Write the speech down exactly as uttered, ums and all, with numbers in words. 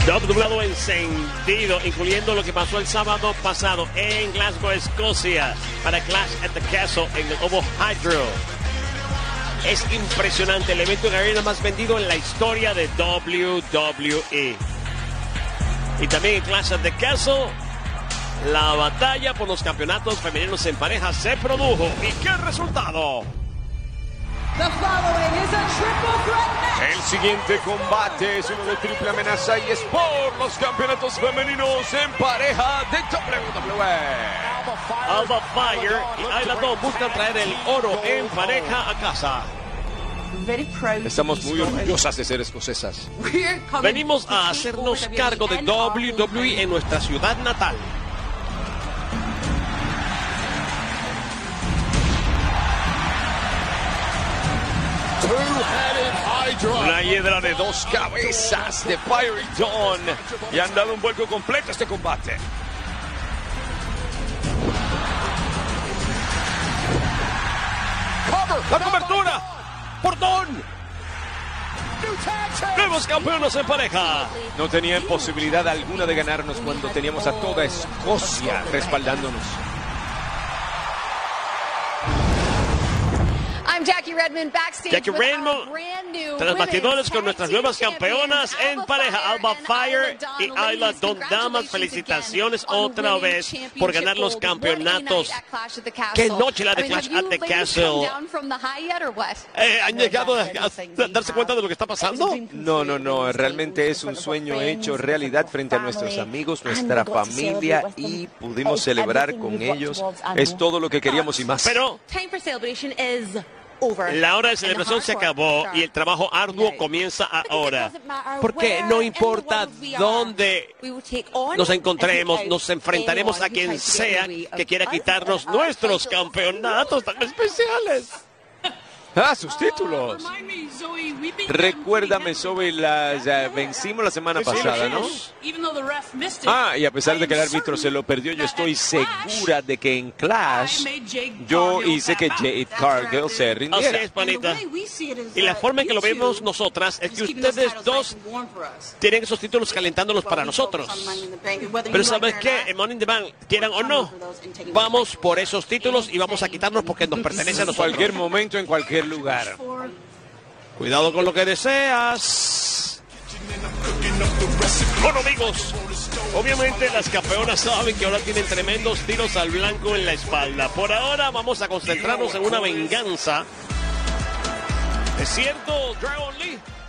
W W E encendido, incluyendo lo que pasó el sábado pasado en Glasgow, Escocia, para Clash at the Castle en el Ovo Hydro. Es impresionante, el evento en arena más vendido en la historia de W W E. Y también en Clash at the Castle, la batalla por los campeonatos femeninos en pareja se produjo. ¿Y qué resultado? The following is a triple threat match. El siguiente combate es uno de triple amenaza y es por los campeonatos femeninos en pareja de W W E. Alba Fire y Ayla Dawn buscan traer el oro en pareja a casa. Estamos muy orgullosas de ser escocesas. Venimos a hacernos cargo de W W E en nuestra ciudad natal. Una hiedra de dos cabezas de Fiery Dawn y han dado un vuelco completo a este combate. ¡La cobertura! ¡Por Dawn! ¡Nuevos campeones en pareja! No tenían posibilidad alguna de ganarnos cuando teníamos a toda Escocia respaldándonos. Jackie Redmond backstage Jackie Redmond tras bastidores con nuestras nuevas campeonas en pareja, Alba Fire y Ayla Dawn. Damas, felicitaciones otra vez por ganar los campeonatos. ¡Qué noche la de Clash at the Castle! Eh, ¿Han llegado a, a darse cuenta de lo que está pasando? No, no, no. Realmente es un sueño hecho realidad frente a nuestros amigos, nuestra familia, y pudimos celebrar con ellos. Es todo lo que queríamos y más. Pero la hora de celebración se acabó y el trabajo arduo comienza ahora. Porque no importa dónde nos encontremos, nos enfrentaremos a quien sea que quiera quitarnos nuestros campeonatos tan especiales. ¡Ah, sus títulos! Recuérdame, Zoe, las uh, vencimos la semana pasada, ¿no? Ah, y a pesar de que el árbitro se lo perdió, yo estoy segura de que en Clash yo hice que Jade Cargill se rindiera. Así es, panita. Y la forma en que lo vemos nosotras es que ustedes dos tienen esos títulos calentándolos para nosotros. Pero ¿sabes qué? En Money in the Bank, quieran o no, vamos por esos títulos y vamos a quitarnos porque nos pertenece a nosotros. En cualquier momento, en cualquier lugar. Cuidado con lo que deseas. Bueno, amigos, obviamente las campeonas saben que ahora tienen tremendos tiros al blanco en la espalda. Por ahora vamos a concentrarnos en una venganza. ¿Es cierto, Dragon Lee?